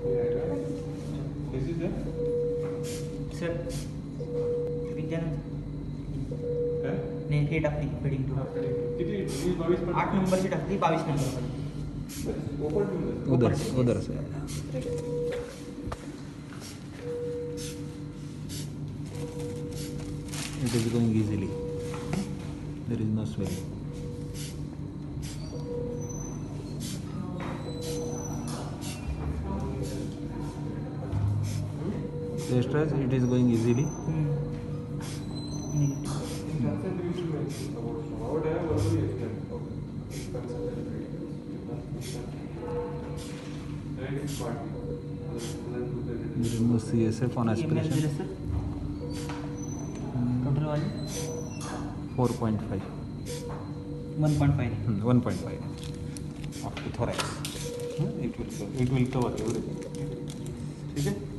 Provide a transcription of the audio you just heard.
This is there? Sir, विज्ञान काय? नाही हे टाकली फिडिंग टू किती 22 पण 8 नंबरची टाकली 22 नंबर ओपन टू उधर से it is going easily, there is no swelling. The stress, it is going easily. There is no CSF on aspiration. Total वाली 4.5. 1.5 1.5 of the thorax. It will cover everything. ठीक है.